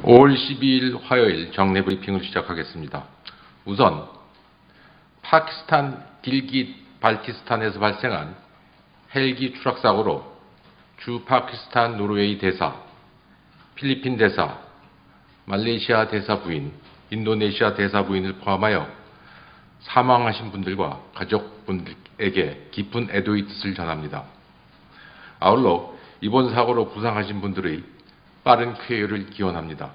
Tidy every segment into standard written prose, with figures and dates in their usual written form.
5월 12일 화요일 정례 브리핑을 시작하겠습니다. 우선 파키스탄 길깃 발티스탄에서 발생한 헬기 추락 사고로 주 파키스탄 노르웨이 대사, 필리핀 대사, 말레이시아 대사 부인, 인도네시아 대사 부인을 포함하여 사망하신 분들과 가족분들에게 깊은 애도의 뜻을 전합니다. 아울러 이번 사고로 부상하신 분들의 빠른 쾌유를 기원합니다.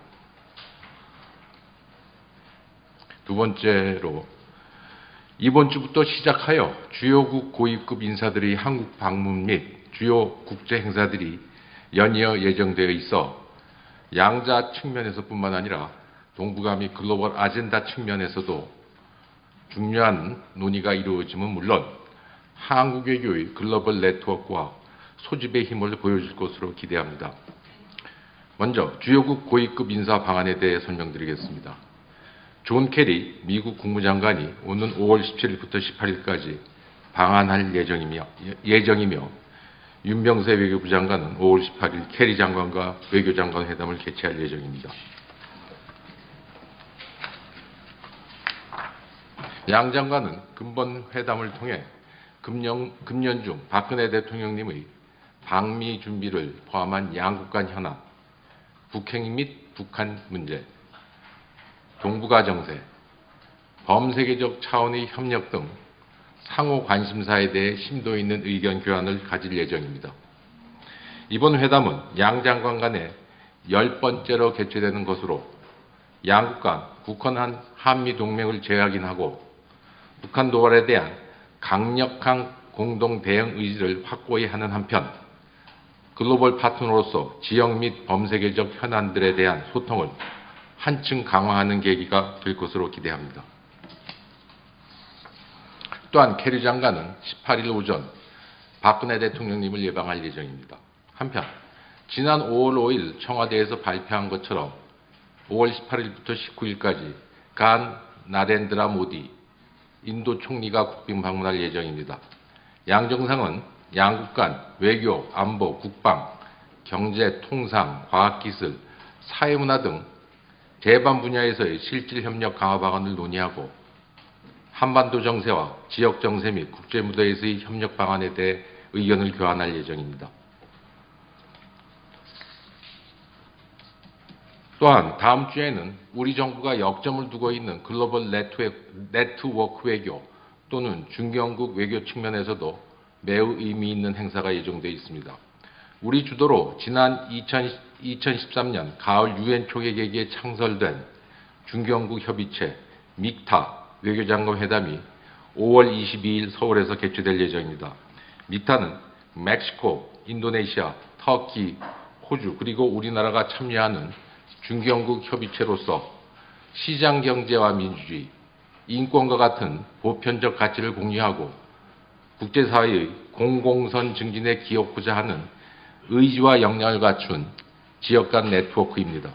두 번째로 이번 주부터 시작하여 주요국 고위급 인사들의 한국 방문 및 주요 국제 행사들이 연이어 예정되어 있어 양자 측면에서뿐만 아니라 동북아 및 글로벌 아젠다 측면에서도 중요한 논의가 이루어짐은 물론 한국 외교의 글로벌 네트워크와 소집의 힘을 보여줄 것으로 기대합니다. 먼저 주요국 고위급 인사 방안에 대해 설명드리겠습니다. 존 케리 미국 국무장관이 오는 5월 17일부터 18일까지 방한할 예정이며 윤병세 외교부 장관은 5월 18일 케리 장관과 외교장관 회담을 개최할 예정입니다. 양 장관은 근본 회담을 통해 금년 중 박근혜 대통령님의 방미 준비를 포함한 양국 간 현안, 북핵 및 북한 문제, 동북아 정세, 범세계적 차원의 협력 등 상호 관심사에 대해 심도 있는 의견 교환을 가질 예정입니다. 이번 회담은 양 장관 간에 10번째로 개최되는 것으로 양국 간 굳건한 한미 동맹을 재확인하고 북한 도발에 대한 강력한 공동 대응 의지를 확고히 하는 한편 글로벌 파트너로서 지역 및 범세계적 현안들에 대한 소통을 한층 강화하는 계기가 될 것으로 기대합니다. 또한 케리 장관은 18일 오전 박근혜 대통령님을 예방할 예정입니다. 한편 지난 5월 5일 청와대에서 발표한 것처럼 5월 18일부터 19일까지 간 나렌드라 모디 인도 총리가 국빈 방문할 예정입니다. 양 정상은 양국 간 외교, 안보, 국방, 경제, 통상, 과학기술, 사회문화 등 대반 분야에서의 실질 협력 강화 방안을 논의하고 한반도 정세와 지역 정세 및 국제 무대에서의 협력 방안에 대해 의견을 교환할 예정입니다. 또한 다음 주에는 우리 정부가 역점을 두고 있는 글로벌 네트워크 외교 또는 중견국 외교 측면에서도 매우 의미 있는 행사가 예정되어 있습니다. 우리 주도로 지난 2013년 가을 유엔 초계기에 창설된 중견국 협의체 믹타 외교장관 회담이 5월 22일 서울에서 개최될 예정입니다. 믹타는 멕시코, 인도네시아, 터키, 호주 그리고 우리나라가 참여하는 중견국 협의체로서 시장경제와 민주주의, 인권과 같은 보편적 가치를 공유하고 국제사회의 공공선 증진에 기여하고자 하는 의지와 역량을 갖춘 지역 간 네트워크입니다.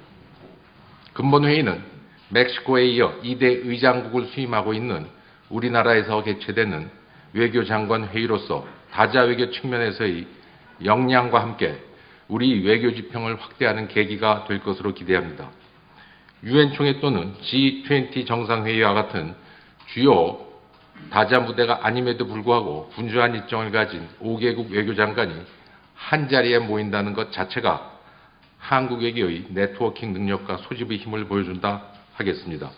근본회의는 멕시코에 이어 2대 의장국을 수임하고 있는 우리나라에서 개최되는 외교장관 회의로서 다자외교 측면에서의 역량과 함께 우리 외교 지평을 확대하는 계기가 될 것으로 기대합니다. 유엔 총회 또는 G20 정상회의와 같은 주요 다자 무대가 아님에도 불구하고 분주한 일정을 가진 5개국 외교장관이 한자리에 모인다는 것 자체가 한국 외교의 네트워킹 능력과 소집의 힘을 보여준다 하겠습니다.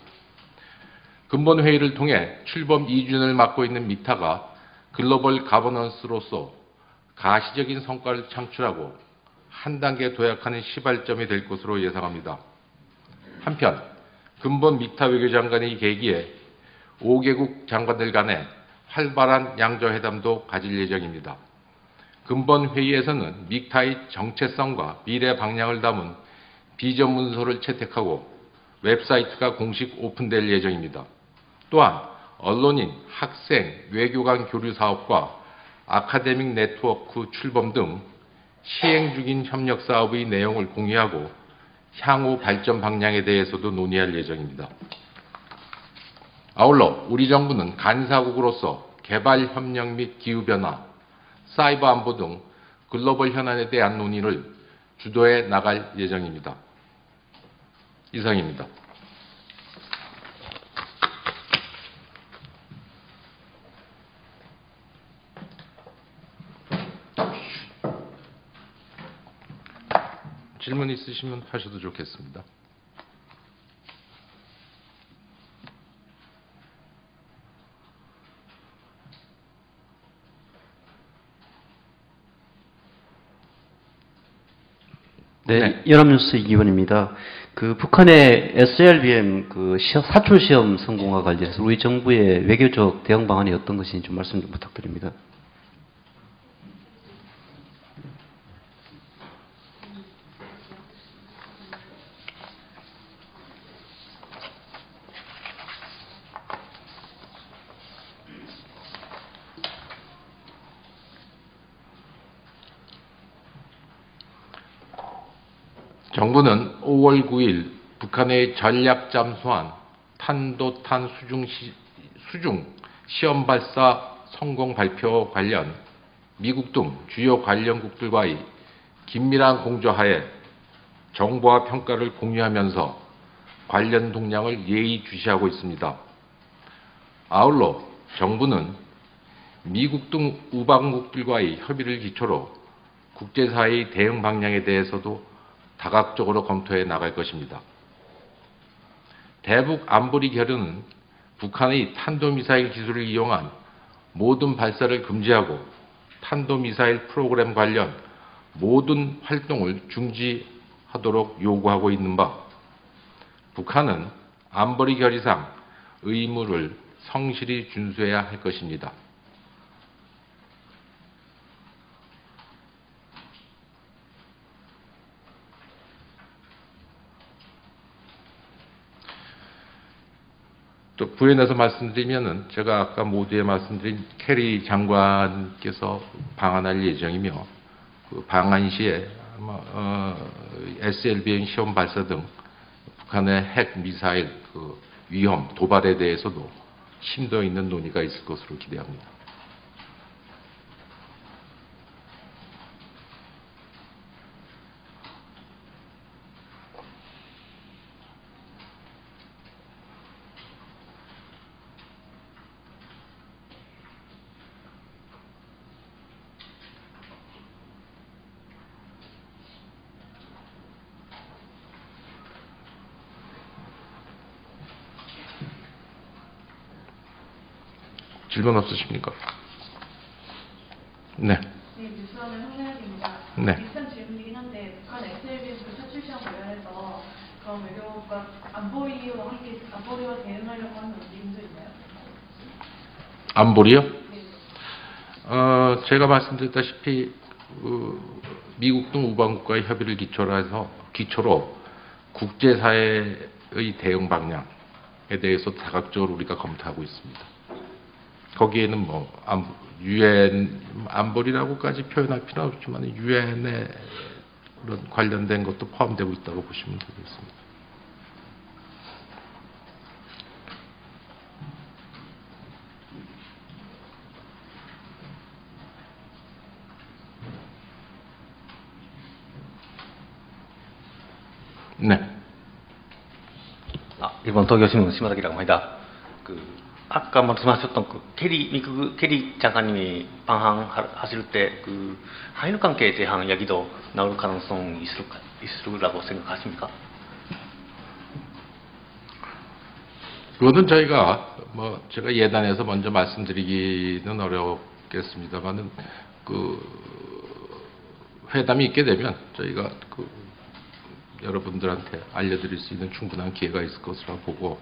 근본 회의를 통해 출범 2주년을 맞고 있는 믹타가 글로벌 가버넌스로서 가시적인 성과를 창출하고 한 단계 도약하는 시발점이 될 것으로 예상합니다. 한편 근본 믹타 외교장관의 계기에 5개국 장관들 간의 활발한 양저회담도 가질 예정입니다. 근본 회의에서는 믹타의 정체성과 미래 방향을 담은 비전 문서를 채택하고 웹사이트가 공식 오픈될 예정입니다. 또한 언론인, 학생, 외교관 교류 사업과 아카데믹 네트워크 출범 등 시행 중인 협력 사업의 내용을 공유하고 향후 발전 방향에 대해서도 논의할 예정입니다. 아울러 우리 정부는 간사국으로서 개발 협력 및 기후변화, 사이버 안보 등 글로벌 현안에 대한 논의를 주도해 나갈 예정입니다. 이상입니다. 질문 있으시면 하셔도 좋겠습니다. 네, 연합뉴스 이기원입니다. 그 북한의 SLBM 사출 시험 성공과 관련해서 우리 정부의 외교적 대응 방안이 어떤 것인지 좀 말씀 좀 부탁드립니다. 정부는 5월 9일 북한의 전략 잠수함 탄도탄 수중 시험 발사 성공 발표 관련 미국 등 주요 관련국들과의 긴밀한 공조하에 정보와 평가를 공유하면서 관련 동향을 예의주시하고 있습니다. 아울러 정부는 미국 등 우방국들과의 협의를 기초로 국제사회의 대응 방향에 대해서도 다각적으로 검토해 나갈 것입니다. 대북 안보리 결의는 북한의 탄도미사일 기술을 이용한 모든 발사를 금지하고 탄도미사일 프로그램 관련 모든 활동을 중지하도록 요구하고 있는 바, 북한은 안보리 결의상 의무를 성실히 준수해야 할 것입니다. 또 부연해서 말씀드리면은 제가 아까 모두에 말씀드린 캐리 장관께서 방한할 예정이며 그 방한 시에 SLBM 시험 발사 등 북한의 핵 미사일 위험 도발에 대해서도 심도 있는 논의가 있을 것으로 기대합니다. 질문 없으십니까? 네. 네, 뉴스원의 황나연입니다. 네. 비슷한 질문이긴 한데 북한 SLBM 사출 시험 관련해서 그럼 외교부가 안보리와 대응하려고 하는 움직임도 있나요? 안보리요? 네. 제가 말씀드렸다시피 미국 등 우방국과의 협의를 기초로 국제사회의 대응 방향에 대해서 다각적으로 우리가 검토하고 있습니다. 거기에는 유엔 안보리라고까지 표현할 필요는 없지만 유엔에 관련된 것도 포함되고 있다고 보시면 되겠습니다. 네. 일본 도쿄신문 심화덕이라고 합니다. 아까 말씀하셨던 미국 캐리 장관님이 방한하실 때 한일 관계에 대한 이야기도 나올 가능성이 있으라고 생각하십니까? 그거는 저희가 제가 예단해서 먼저 말씀드리기는 어렵겠습니다만은 회담이 있게 되면 저희가 여러분들한테 알려드릴 수 있는 충분한 기회가 있을 것으로 보고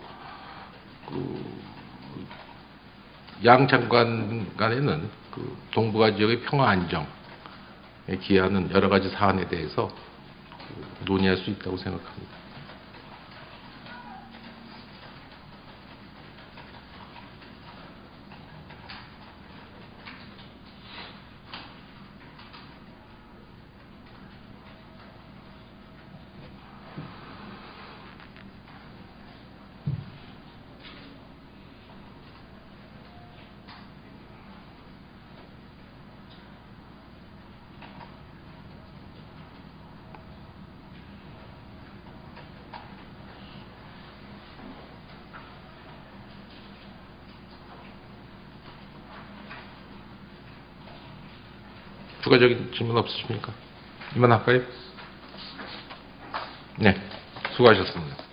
양 장관 간에는 동북아 지역의 평화 안정에 기여하는 여러 가지 사안에 대해서 논의할 수 있다고 생각합니다. 추가적인 질문 없으십니까? 이만 할까요? 네, 수고하셨습니다.